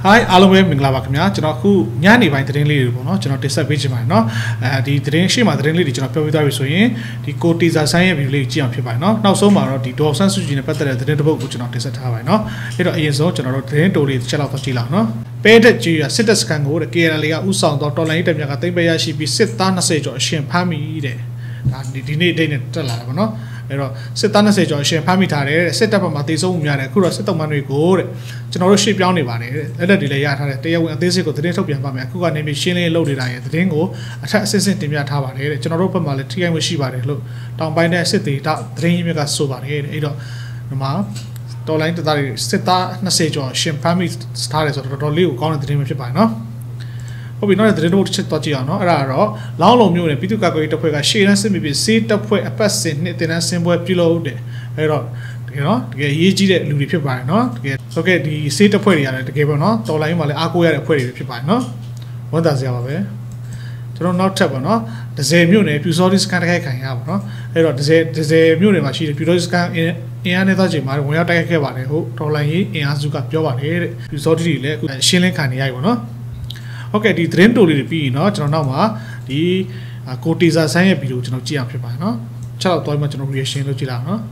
Hi အားလုံးပဲမင်္ဂလာပါခင်ဗျာကျွန်တော်အခုညနေပိုင်းသတင်းလေးတွေပေါ့နော်ကျွန်တော်တင်ဆက်ပေးချင်ပါတယ်เนาะဒီသတင်းရှေ့မှာသတင်းလေးတွေကျွန်တော်ပြောပြသွားပြီဆိုရင်ဒီကိုတီဇာဆိုင်ရဲ့ view လေးကြည့်အောင်ဖြစ်ပါတယ်เนาะနောက်ဆုံးမှာတော့ဒီဒေါ်ဆန်းစုကြည်နဲ့ပတ်သက်တဲ့သတင်းတစ်ပုဒ်ကိုကျွန်တော်တင်ဆက်ထားပါတယ်เนาะအဲ့တော့အရင်ဆုံးကျွန်တော်တို့သတင်းတိုလေးတစ်ချက်လောက်တော့ကြည့်လောက်เนาะပဲတဲ့ကြီးရစစ်တပ်စကန်ကိုတဲ့ KNL ကဥဆောင်တော့တော်လိုင်းတက်မြကသိမ်းပေးရရှိပြီးစစ်သား20ကျော်အရှင်ဖမ်းမိတဲ့ဒါဒီနေ့ဒိတ်နဲ့တက်လာတာပေါ့เนาะအဲ့တော့စစ်သား20ကျော်အရှင်ဖမ်းမိထားတယ်စစ်တပ်ဘက်မှာတေဆုံးမှုများတယ်အခုတော့စစ်တုံးမန်းတွေကိုတဲ့ကျွန်တော်တို့ရှေ့ပြောင်းနေပါတယ်တဲ့လက်တွေလည်းရထားတယ်တရားဝင်အသေးစိတ်ကိုသတင်းထုတ်ပြန်ပါမယ်အခုကနေပြီးရှင်းလင်းလုပ်နေတာရဲ့သတင်းကိုအထက်အဆင့်ဆင့်တင်ပြထားပါတယ်တဲ့ကျွန်တော်တို့ဘက်မှာလည်းထိခိုက်မှုရှိပါတယ်လို့တောင်ပိုင်းတဲ့စစ်သေးတာသတင်းရင်းမြစ်ကဆိုပါတယ်တဲ့အဲ့တော့ဒီမှာတော်လိုင်းတပ်သားတွေစစ်သား20ကျော်ရှင်ဖမ်းမိထားတယ်ဆိုတော့တော်တော်လေးကိုကောင်းတဲ့သတင်းပဲဖြစ်ပါတယ်နော်ဟုတ်ပြီနောက်သတင်းတို့တစ်ချက်တော့ကြည့်အောင်နော်အဲ့ဒါကတော့လောင်းလုံးမျိုးနဲ့ပြည်သူ့ကာကွယ်ရေးတပ်ဖွဲ့ကရှေ့တန်းစစ်မြေပြင်စေးတပ်ဖွဲ့အပတ်စဉ်နှစ်တင်တန်းဆင်းပွဲပြုလုပ်တယ်အဲ့တော့တကယ်နော်တကယ်ရေးကြီးတဲ့လူတွေဖြစ်ပါတယ်နော်တကယ်ဟုတ်ကဲ့ဒီစေးတပ်ဖွဲ့တွေရတယ်တကယ်ပေါ့နော်တော်လိုင်းမှာလည်းအားကိုးရတဲ့အဖွဲ့တွေဖြစ်ပါတယ်နော်ဝန်တာစရာပါပဲကျွန်တော်နောက်ထပ်ပေါ့နော်ဒဇယ်မြို့နယ်ပြူစောတိစကန်တိုက်ခိုက်ခံရပါတော့အဲ့တော့ဒဇယ်မြို့နယ်မှာရှိတဲ့ပြူစောတိစကန်အင်အားနဲ့သားချိန်မှာဝင်ရောက်တိုက်ခိုက်ခဲ့ပါတယ်ဟုတ်တော်လိုင်းရေးအင်အားစုကပြောပါတယ်တဲ့ပြူစောတိတွေလည်းအခုရှင်းလင်းခံနေရပြီပေါ့နော်ဟုတ်ကဲ့ဒီသတင်းတိုလေးတွေပြီးရင်เนาะကျွန်တော်နောက်မှာဒီကိုတီဇာဆိုင်ရဲ့ဗီဒီယိုကျွန်တော်ကြည့်အောင်ဖြစ်ပါတယ်เนาะချက်တော့တွားမှကျွန်တော် reaction လုပ်ကြည့်လာအောင်เนาะ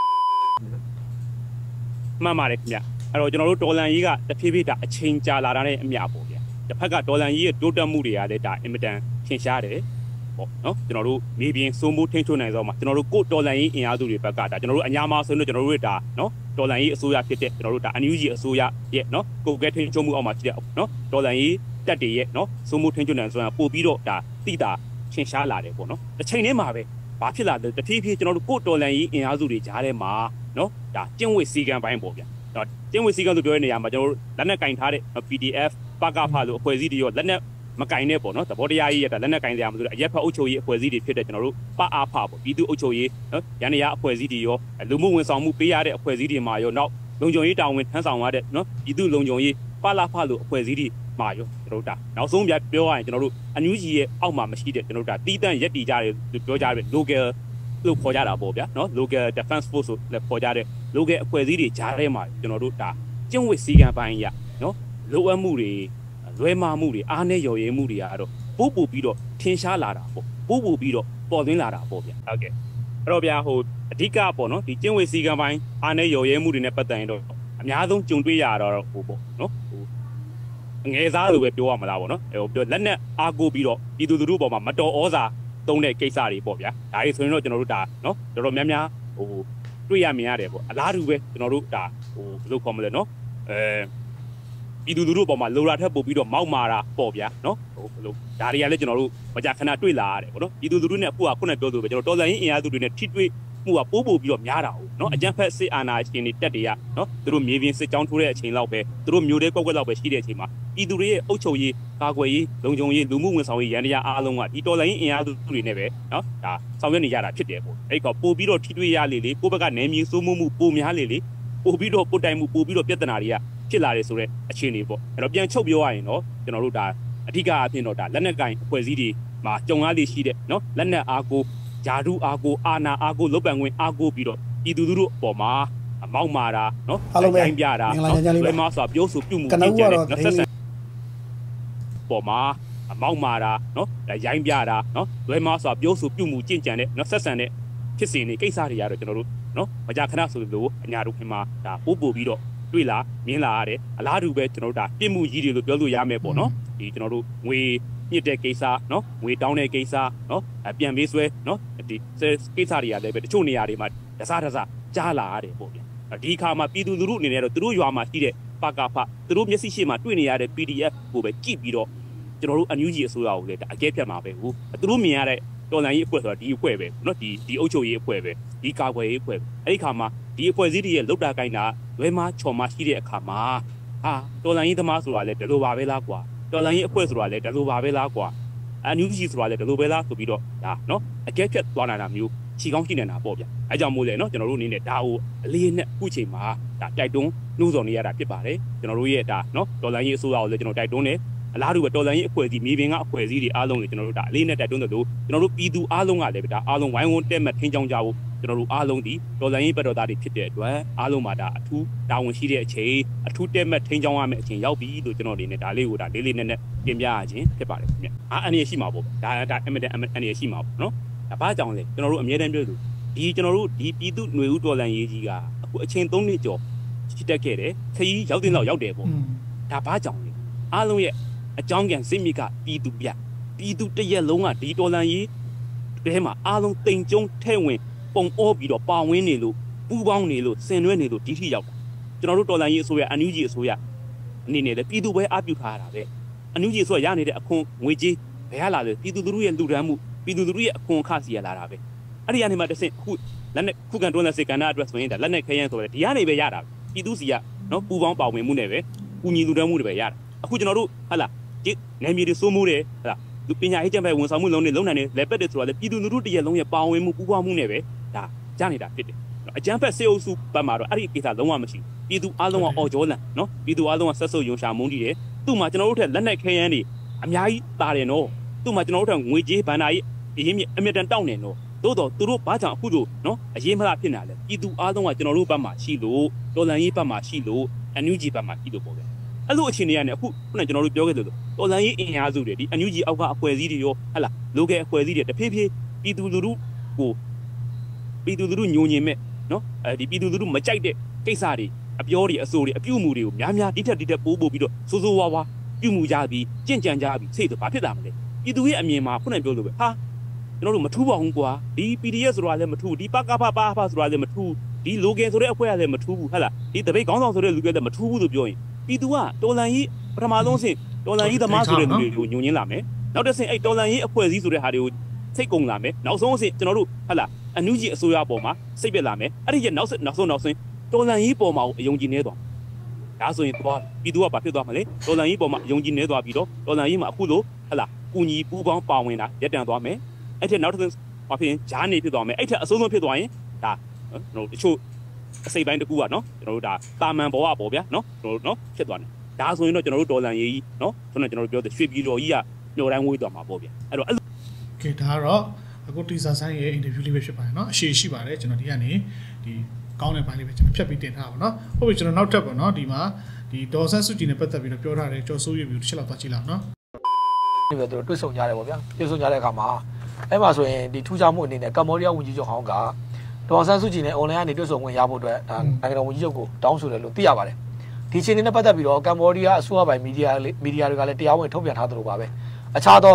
မှန်ပါတယ်ခင်ဗျအဲ့တော့ကျွန်တော်တို့ဒေါ်လန်ကြီးကတဖြည်းဖြည်းဒါအချိန်ကြာလာတဲ့အမြပေါ့ဗျတစ်ဖက်ကဒေါ်လန်ကြီးရဲ့တိုးတက်မှုတွေကလည်းဒါအင်မတန်ထင်ရှားတယ်ပေါ့နော်ကျွန်တော်တို့နေပြင်စိုးမိုးထိန်းချုပ်နိုင်သောမှာကျွန်တော်တို့ကိုဒေါ်လန်ကြီးအင်အားစုတွေဘက်ကဒါကျွန်တော်တို့အညာမဆိုလို့ကျွန်တော်တို့ဒါနော်ဒေါ်လန်ကြီးအစိုးရဖြစ်တဲ့ကျွန်တော်တို့ဒါ NUG အစိုးရရဲ့နော်ကိုကဲထိန်းချုပ်မှုအောက်မှာဖြစ်တဲ့နော်ဒေါ်လန်ကြီးတက်တွေရဲ့နော်စိုးမိုးထိန်းချုပ်နိုင်ဆိုတာပို့ပြီးတော့ဒါတိတာထင်ရှားလာတယ်ပေါ့နော်တစ်ချိန်တည်းမှာပဲဘာဖြစ်လာလဲတဖြည်းဖြည်းကျွန်တော်တို့ကိုဒေါ်လန်ကြီးအင်အားစုတွေကြားထဲမှာနော်ဒါကျင့်ဝတ်စည်းကမ်းပိုင်းပေါ့ဗျာတော့ကျင့်ဝတ်စည်းကမ်းဆိုပြောတဲ့နေရာမှာကျွန်တော်တို့လက်နက်ကင်ထားတဲ့ PDF ပကဖလို့အဖွဲ့အစည်းတွေရောလက်နက်မကင်နဲ့ပေါ့နော်သဘောတရားကြီးရတာလက်နက်ကင်စရာမလိုတဲ့အရက်ဖက်အုပ်ချုပ်ရေးအဖွဲ့အစည်းတွေဖြစ်တဲ့ကျွန်တော်တို့ပအားဖပေါ့ပြည်သူအုပ်ချုပ်ရေးနော်ရန်ရအဖွဲ့အစည်းတွေရောလူမှုဝန်ဆောင်မှုပေးရတဲ့အဖွဲ့အစည်းတွေမှာရောနောက်လုံခြုံရေးတာဝန်ထမ်းဆောင်ရတဲ့နော်ပြည်သူလုံခြုံရေးပလာဖလို့အဖွဲ့အစည်းတွေမှာရောကျွန်တော်တို့ဒါနောက်ဆုံးပြပြောရရင်ကျွန်တော်တို့အန်ယူဂျီရဲ့အောက်မှာမရှိတဲ့ကျွန်တော်တို့ဒါတီးတန့်ရက်တီကြတယ်ပြောကြတယ် local လို့ခေါ်ကြတာပေါ့ဗျာနော် local defense force ဆိုလည်းခေါ်ကြတဲ့ local အဖွဲ့အစည်းတွေကြားထဲမှာကျွန်တော်တို့ဒါကျင့်ဝတ်စည်းကမ်းပိုင်းရနော်လိုအပ်မှုတွေလွဲမှားမှုတွေအားနည်းရော်ရဲမှုတွေကတော့ပို့ပြီးတော့ထင်ရှားလာတာပေါ့ပို့ပြီးတော့ပေါ်သွင်းလာတာပေါ့ဗျာဟုတ်ကဲ့အဲ့တော့ဗျာဟိုအဓိကပေါ့နော်ဒီကျင့်ဝတ်စည်းကမ်းပိုင်းအားနည်းရော်ရဲမှုတွေနဲ့ပတ်သက်ရင်တော့အများဆုံးကြုံတွေ့ရတော့ဟိုပေါ့နော်ဟိုငယ်စားလိုပဲပြောရမလားပေါ့နော်ဟိုပြောလက်နဲ့အားကိုပြီးတော့ပြည်သူလူထုပေါ်မှာမတော်ဩဇာသုံးတဲ့ကိစ္စတွေပေါ့ဗျာဒါတွေဆိုရင်တော့ကျွန်တော်တို့ဒါနော်တော်တော်များများဟိုတွေ့ရမြင်ရတယ်ပေါ့အလားတူပဲကျွန်တော်တို့ဒါဟိုဘယ်လိုခေါ်မလဲနော်ပြည်သူလူထုပေါ်မှာလိုရာထက်ပို့ပြီးတော့မောက်မာတာပေါ့ဗျာနော်ဟိုဘယ်လိုဒါတွေကလည်းကျွန်တော်တို့မကြာခဏတွေ့လာရတယ်ပေါ့နော်ပြည်သူလူထုနဲ့အခုကခုနပြောသူပဲကျွန်တော်တော်လိုင်းအင်အားစုတွေနဲ့ထိတွေ့မှုကပို့ပြီးတော့များတာဟုတ်နော်အကြမ်းဖက်စစ်အာဏာရှင်တွေတက်တွေကနော်သူတို့မြေပြင်စစ်ကြောင်းထိုးတဲ့အချိန်လောက်ပဲသူတို့မျိုးတွေကွက်လောက်ပဲရှိတဲ့အချိန်မှာပြည်သူတွေရဲ့အုပ်ချုပ်ရေးကာကွယ်ရေးလုံခြုံရေးလူမှုဝန်ဆောင်ရေးရန်တရားအားလုံးကဒီတော်လိုင်းအင်အားစုတွေနဲ့ပဲနော်ဒါဆောင်ရွက်နေကြတာဖြစ်တယ်ပေါ့အဲ့ကောပို့ပြီးတော့ထိတွေ့ရလေကိုယ့်ဘက်ကနေမြေစိုးမှုပိုများလေပို့ပြီးတော့ပုတ်တိုင်မှုပို့ပြီးတော့ပြဿနာတွေကဖြစ်လာတယ်ဆိုတဲ့အခြေအနေပေါ့အဲ့တော့ပြန်ချုပ်ပြောရရင်တော့ကျွန်တော်တို့ဒါအဓိကအဖြစ်တော့ဒါလက်နက်ကင်အဖွဲ့အစည်းတွေမှာကြုံရလေရှိတဲ့နော်လက်နက်အားကိုဂျာဒူအားကိုအာနာအားကိုလုတ်ပံခွင့်အားကိုပြီးတော့ပြည်သူတို့အပေါ်မှာအမောက်မာတာနော်တိုင်းပြတာလွယ်မဆိုပြောဆိုပြုမှုကြည့်ကြတယ်နော်ဆက်ဆံပေါ်မှာအမောက်မာတာနော်ရိုင်းပြတာနော်လွယ်မဆိုပြောဆိုပြုမှုကြင့်ကြံတဲ့နော်ဆက်ဆံတဲ့ဖြစ်စဉ်တွေကိစ္စတွေရတော့ကျွန်တော်တို့နော်မကြာခဏဆိုလို့အညာတို့ခင်မှာဒါပို့ပြီးတော့တွေ့လာမြင်လာရတယ်အလားတူပဲကျွန်တော်တို့ဒါပြစ်မှုကြီးတွေလို့ပြောလို့ရမယ်ပေါ့နော်ဒီကျွန်တော်တို့ငွေညစ်တဲ့ကိစ္စနော်ငွေတောင်းတဲ့ကိစ္စနော်ပြန်ပေးဆွဲနော်ဒီကိစ္စတွေကလည်းပဲတချို့နေရာတွေမှာတစားကြားလာရတယ်ပေါ့ဗျာဒီခါမှာပြည်သူလူထုအနေနဲ့တော့သူတို့ရွာမှာရှိတဲ့ပကဖသူတို့မျက်စိရှိမှတွေ့နေရတဲ့ PDF ကိုပဲကြည့်ပြီးတော့ကျွန်တော်တို့ NUG အစိုးရကိုလည်းအကဲဖြတ်မှာပဲဟုတ်သူတို့မြင်ရတဲ့တော်လှန်ရေးအဖွဲ့ဆိုတာဒီအဖွဲ့ပဲနော်ဒီအုပ်ချုပ်ရေးအဖွဲ့ပဲဒီကာကွယ်ရေးအဖွဲ့အဲ့ဒီခါမှာဒီအဖွဲ့အစည်းတွေရဲ့လောက်တာကိုင်းတာလွဲမချော်မရှိတဲ့အခါမှာဟာတော်လှန်ရေးသမားဆိုတာလည်းဒီလိုပါပဲလားကွာတော်လှန်ရေးအဖွဲ့ဆိုတာလည်းဒီလိုပါပဲလားကွာNUG ဆိုတာလည်းဒီလိုပဲလားဆိုပြီးတော့ဒါနော်အကဲဖြတ်သွားနိုင်တာမျိုးခြေကောင်းရှိနေတာပေါ့ဗျအဲကြောင့်မို့လဲနော်ကျွန်တော်တို့အနေနဲ့ဒါကိုအလေးနဲ့အခုချိန်မှာဒါတိုက်တွန်းနှိုးဆော်နေရတာဖြစ်ပါတယ်ကျွန်တော်တို့ရဲ့ဒါနော်တော်လှန်ရေးအစိုးရကိုလည်းကျွန်တော်တိုက်တွန်းတယ်အလားတူပဲတော်လှန်ရေးအဖွဲ့အစည်းမြေပြင်ကအဖွဲ့အစည်းတွေအားလုံးကိုကျွန်တော်တို့ဒါအလေးနဲ့တိုက်တွန်းတယ်လို့ကျွန်တော်တို့ပြည်သူအားလုံးကလည်းဒါအားလုံးဝိုင်းဝန်းတက်မှတ်ထင်းချောင်းကြဖို့ကျွန်တော်တို့အားလုံးဒီဒေါ်လာရင်းဘက်တော်သားတွေဖြစ်တဲ့အတွက်အားလုံးမှာဒါအထူးတာဝန်ရှိတဲ့အချိန်အထူးတက်မဲ့ထိန်းချောင်းရမယ့်အချိန်ရောက်ပြီလို့ကျွန်တော်အနေနဲ့ဒါလေးကိုဒါလေးနဲ့ပြင်ပြရခြင်းဖြစ်ပါတယ်ခင်ဗျအနေရရှိမှာပေါ့ဒါအမတန်အနေရရှိမှာပေါ့နော်ဒါဘာကြောင့်လဲကျွန်တော်တို့အမြဲတမ်းပြောလို့ဒီကျွန်တော်တို့ဒီပြည်သူ့ຫນွေဦးဒေါ်လာရေးကြီးကအခုအချိန်3နှစ်ကျော်ရှိတက်ခဲ့တယ်ခရီးရောက်တဲ့လောက်ရောက်တယ်ပေါ့ဒါဘာကြောင့်လဲအားလုံးရဲ့အကြောင်းကံစိတ်မြစ်ကပြည်သူပြည်သူတရက်လုံးကဒီဒေါ်လာရေးတဲမှာအားလုံးတိမ်ကျုံထဲဝင်ပုံအောပြီးတော့ပါဝင်နေလို့ပူပေါင်းနေလို့ဆင်နွှဲနေလို့ဒီထိရောက်တာကျွန်တော်တို့ဒေါ်လာရေးအစိုးရအန်ယူဂျီအစိုးရအနေနဲ့လည်းပြည်သူပဲအားပြုထားရတာပဲအန်ယူဂျီအစိုးရရနေတဲ့အခွန်ငွေကြေးဘယ်ဟာလာလဲပြည်သူတို့ရဲ့လူဒန်းမှုပြည်သူတို့ရဲ့အခွန်အခစီရလာတာပဲအဲ့ဒီကနေမှတစ်ဆင့်အခုလက်နဲ့ခုခံတွန်းလက်စေကဏ္ဍအတွက်ဆိုရင်ဒါလက်နဲ့ခရမ်းဆိုတယ်ဒီကနေပဲရတာပြည်သူစီကနော်ပူပေါင်းပါဝင်မှုနဲ့ပဲကူညီလူဒန်းမှုတွေပဲရတာအခုကျွန်တော်တို့ဟာလာဒီနယ်မြေတွေစိုးမိုးတယ်ဟာလာလူပညာရေးကျမ်းပဲဝန်ဆောင်မှုလုံးနဲ့လုံးနိုင်တယ်လက်ပတ်တယ်ဆိုတာလေပြည်သူလူထုတရက်လုံးရဲ့ပါဝင်မှုပူးပေါင်းမှုနဲ့ပဲဒါရနေတာဖြစ်တယ်အကျန်းဖက်စေအုပ်စုဘက်မှာတော့အဲ့ဒီကိစ္စလုံးဝမရှိပြည်သူအားလုံးကအော်ဂျောလန်နော်ပြည်သူအားလုံးကဆက်ဆုပ်ယုံရှာမုန်းတည်တယ်သူ့မှာကျွန်တော်တို့ထက်လက်နက်ခဲယမ်းတွေအများကြီးတာတယ်နော်သူ့မှာကျွန်တော်တို့ထက်ငွေကြေးဘဏ္ဍာရေးအရင်အမြဲတမ်းတောင်းနေနော်သို့တော့သူတို့ဘာကြောင့်အခုလိုနော်အရေးမလားဖြစ်နေလဲပြည်သူအားလုံးကကျွန်တော်တို့ဘက်မှာရှိလို့ဒေါ်လာရေးဘက်မှာရှိလို့အန်ယူဂျီဘက်မှာရှိလို့ပေါ့ဗျအဲ့လိုအခြေအနေကနေအခုခုနကကျွန်တော်တို့ပြောခဲ့သလိုဒေါ်လာရေးအင်အားစုတွေဒီအန်ယူဂျီအောက်ကအဖွဲ့အစည်းတွေရောဟဲ့လားလိုကယ်အဖွဲ့အစည်းတွေတဖြည်းဖြည်းပြည်သူလူထုကိုပြည်သူလူထုညှို့ညင်မဲ့နော်ဒီပြည်သူလူထုမကြိုက်တဲ့ကိစ္စတွေအပြောတွေအဆိုတွေအပြုမှုတွေကိုများများဒီထက်ပိုးပြီးတော့စိုးစိုးဝါးဝါပြုမှုကြပြီးကြင့်ကြံကြပြီးစိတ်ဆိုဘာဖြစ်တာမလဲပြည်သူရဲ့အမြင်မှာခုနကပြောလို့ပဲဟာကျွန်တော်တို့မထူးပါဘူးကွာဒီ PDF ဆိုတာလည်းမထူးဒီပကဖပါဖဆိုတာလည်းမထူးဒီလိုကယ်ဆိုတဲ့အဖွဲ့ကလည်းမထူးဘူးဟဲ့လားဒီတပိတ်ခေါင်းဆောင်ဆိုတဲ့လူကလည်းမထူးဘူးလို့ပြောရင်ပြည်သူကတော်လန်ကြီးပထမဆုံးဆင့်တော်လန်ကြီးသမားဆိုတဲ့လူတွေကိုညှို့ညင်းလာမယ်နောက်တစ်ဆင့်အဲ့တော်လန်ကြီးအဖွဲ့အစည်းဆိုတဲ့ဟာတွေကိုစိတ်ကုန်လာမယ်နောက်ဆုံးအဆင့်ကျွန်တော်တို့ဟဲ့လားအနုကြီးအစိုးရပေါ်မှာစိတ်ပြက်လာမယ်အဲ့ဒီရဲ့နောက်ဆုံးတော်လန်ကြီးပေါ်မှာအယုံကြည်နေသွားဒါဆိုရင်သွားပြည်သူကဘာဖြစ်သွားမလဲတော်လန်ကြီးပေါ်မှာအယုံကြည်နေသွားပြီးတော့တော်လန်ကြီးမှာအခုလိုဟဲ့လားကူညီပူးပေါင်းပါဝင်တာရပ်တန့်သွားမယ်အဲ့ထက်နောက်တစ်ဆင့်ဘာဖြစ်ရင်ဂျားနေဖြစ်သွားမယ်အဲ့ထက်အဆုံးဆုံးဖြစ်သွားရင်ဒါကျွန်တော်တို့တချို့အစိပ်ပိုင်းတစ်ခုကနော်ကျွန်တော်တို့ဒါတာမန်ဘောကပေါ့ဗျာနော်ကျွန်တော်တို့နော်ဖြစ်သွားတယ်ဒါဆိုရင်တော့ကျွန်တော်တို့ဒေါ်လာရေးကြီးနော်ဆိုတော့ကျွန်တော်တို့ပြောတဲ့ရွှေပြည်တော်ကြီးကညှို့တိုင်းဝေးသွားမှာပေါ့ဗျာအဲ့တော့ကဲဒါတော့အခုတီဆာဆိုင်ရဲ့ interview လေးပဲဖြစ်ပါတယ်เนาะအရှိရှိပါတယ်ကျွန်တော်ဒီကနေဒီကောင်းတဲ့ပိုင်းလေးပဲကျွန်တော်ဖြတ်ပြီးတင်ထားပါเนาะဟုတ်ပြီကျွန်တော်နောက်ထပ်ပေါ့เนาะဒီမှာဒီဒေါ်ဆန်းစုကြည်နဲ့ပတ်သက်ပြီးတော့ပြောထားတယ်ကျော်စိုးရပြီးတစ်ချက်လောက်သွားကြည့်လောက်เนาะဒီပဲသူတို့တွေ့ဆုံကြတယ်ပေါ့ဗျာတွေ့ဆုံကြတဲ့အခါမှာအဲ့မှာဆိုရင်ဒီထူးခြားမှုအနေနဲ့ကမ္ဘောဒီးယားဝန်ကြီးချုပ်ဟောင်းကဒေါ်ဆန်းစုကြည်နဲ့ online ကနေတွေ့ဆုံခွင့်ရဖို့အတွက်ဒါနိုင်ငံတော်ဝန်ကြီးချုပ်ကိုတောင်းဆိုတယ်လို့သိရပါတယ်ဒီချိန်နဲ့ပတ်သက်ပြီးတော့ကမ္ဘောဒီးယားအစိုးရပိုင်းမီဒီယာတွေကလည်းတရားဝင်ထုတ်ပြန်ထားသလိုပါပဲအခြားသော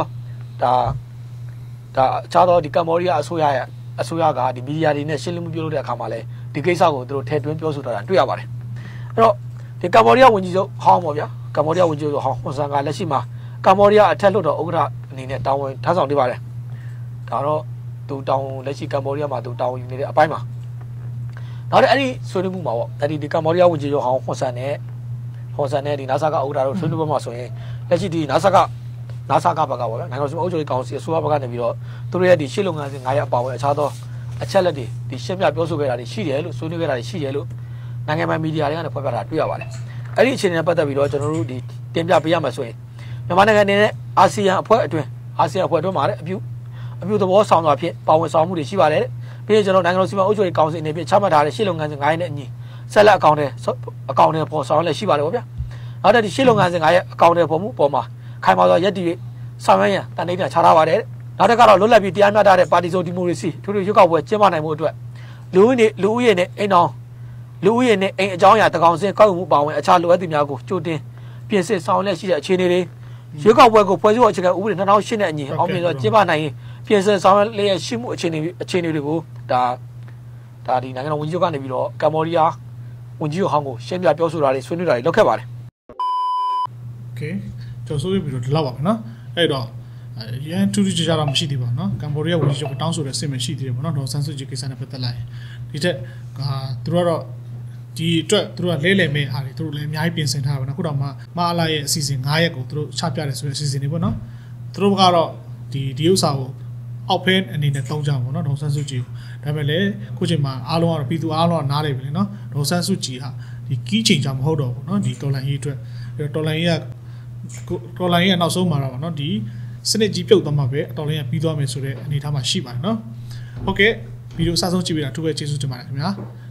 အခြားသောဒီကမ္ဘောဒီးယားအစိုးရကဒီမီဒီယာတွေနဲ့ရှင်းလင်းမှုပြုလုပ်တဲ့အခါမှာလည်းဒီကိစ္စကိုသူတို့ထည့်သွင်းပြောဆိုထားတာတွေ့ရပါတယ်အဲ့တော့ဒီကမ္ဘောဒီးယားဝန်ကြီးချုပ်ဟောင်းပေါ့ဗျာကမ္ဘောဒီးယားဝန်ကြီးချုပ်ဟောင်းဟွန်ဆန်ကလက်ရှိမှာကမ္ဘောဒီးယားအထက်လွှတ်တော်ဥက္ကဋ္ဌအနေနဲ့တာဝန်ထမ်းဆောင်နေပါတယ်ဒါတော့သူတောင်းလက်ရှိကမ္ဘောဒီးယားမှာသူတောင်းယူနေတဲ့အပိုင်းမှာနောက်တဲ့အဲ့ဒီဆွေးနွေးမှုမှာပေါ့အဲ့ဒီကမ္ဘောဒီးယားဝန်ကြီးချုပ်ဟောင်းဟွန်ဆန်နဲ့ဒီနာဆာကဥက္ကဋ္ဌတို့ဆွေးနွေးပွဲမှာဆိုရင်လက်ရှိဒီနာဆာကဘက်ကပေါ့ဗျာနိုင်ငံတော်စီမံအုပ်ချုပ်ရေးကောင်စီအစိုးရဘက်ကနေပြီးတော့သူတို့ရဲ့ဒီရှစ်လုပ်ငန်းစဉ်9ရပ်အပါအဝင်အခြားသောအချက်လက်တွေဒီရှင်းပြပြောဆိုခဲ့တာတွေရှိတယ်လို့ဆွေးနွေးခဲ့တာတွေရှိတယ်လို့နိုင်ငံပိုင်မီဒီယာတွေကနေဖော်ပြတာတွေ့ရပါတယ်အဲ့ဒီအခြေအနေနဲ့ပတ်သက်ပြီးတော့ကျွန်တော်တို့ဒီတင်ပြပေးရမှာဆိုရင်မြန်မာနိုင်ငံအနေနဲ့အာဆီယံအဖွဲ့အတွင်းမှာလည်းအပြုသဘောဆောင်စွာဖြင့်ပါဝင်ဆောင်မှုတွေရှိပါတယ်ပြီးရင်ကျွန်တော်နိုင်ငံတော်စီမံအုပ်ချုပ်ရေးကောင်စီအနေဖြင့်ချမှတ်ထားတဲ့ရှစ်လုပ်ငန်းစဉ်9ရပ်နဲ့အညီဆက်လက်အကောင့်တွေပေါ်ဆောင်လည်းရှိပါတယ်ပေါ့ဗျာနောက်တဲ့ဒီရှစ်လုပ်ငန်းစဉ်9ရပ်အကောင့်တွေပေါ်မှုပေါ်မှာခိုင်မာစွာရည်တည်ဆောင်ရွက်ရန်တန်ဋိဌာန်ချထားပါတယ်နောက်တစ်ခါတော့လွတ်လပ်ပြီးတရားမျှတတဲ့ပါတီစုံဒီမိုကရေစီထိုးထွင်းရွေးကောက်ပွဲကျင်းပနိုင်မှုအတွက်လူဦးရေနဲ့အိမ်အကြောင်းအရာတကောင်စင်ကောက်ယူမှုပါဝင်အခြားလိုအပ်သူများကိုကြိုတင်ပြင်ဆင်ဆောင်ရွက်ရှိတဲ့အခြေအနေတွေရွေးကောက်ပွဲကိုဖွဲ့စည်းပုံအခြေခံဥပဒေ2008နဲ့အညီအောင်မြင်စွာကျင်းပနိုင်ရင်ပြင်ဆင်ဆောင်ရွက်လျက်ရှိမှုအခြေအနေတွေကိုဒါဒီနိုင်ငံတော်ဝန်ကြီးချုပ်ကနေပြီးတော့ကမ္ဘောဒီးယားဝန်ကြီးချုပ်ဟောင်းကိုရှင်းပြပြောဆိုတာတွေဆွေးနွေးတာတွေလုပ်ခဲ့ပါတယ်โอเคကျော်စိုးပြီးတော့ဒီလောက်ပါပဲเนาะအဲ့တော့ရန်တူတူကြတော့မရှိသေးပါဘူးเนาะကမ္ဘောဒီးယားဝန်ကြီးချုပ်ကတောင်းဆိုတဲ့အဆင့်မရှိသေးတယ်ပေါ့เนาะဒေါ်ဆန်းစုကြည်ကိစ္စနဲ့ပတ်သက်လိုက်ဒီထက်သူတို့ကတော့ဒီအတွက်သူတို့ကလဲလှယ်မဲ့ဟာတွေသူတို့လည်းအများကြီးပြင်ဆင်ထားပါတော့ခုတော့မအားလာရဲ့အစီအစဉ်9ရက်ကိုသူတို့ချပြတယ်ဆိုတဲ့အစီအစဉ်တွေပေါ့နော်သူတို့ကတော့ဒီဥစ္စာကိုအောက်ဖဲအနေနဲ့သုံးကြပါပေါ့နော်ဒေါ်ဆန်းစုကြည်ဒါပေမဲ့လည်းခုချိန်မှာအားလုံးကတော့ပြည်သူအားလုံးကနားတယ်ပြီလေနော်ဒေါ်ဆန်းစုကြည်ဟာဒီကီးချိန်ကြမဟုတ်တော့ဘူးနော်ဒီတော်လန်ရေးအတွက်တော်လန်ရေးကနောက်ဆုံးမှာတော့နော်ဒီစနစ်ကြီးပြုတ်သွားမှာပဲတော်လန်ရေးပြီးသွားမယ်ဆိုတဲ့အနေအထားမှာရှိပါတယ်နော်ဟုတ်ကဲ့ဗီဒီယိုအစဆုံးကြည့်ပြီးတာအထူးပဲကျေးဇူးတင်ပါတယ်ခင်ဗျာ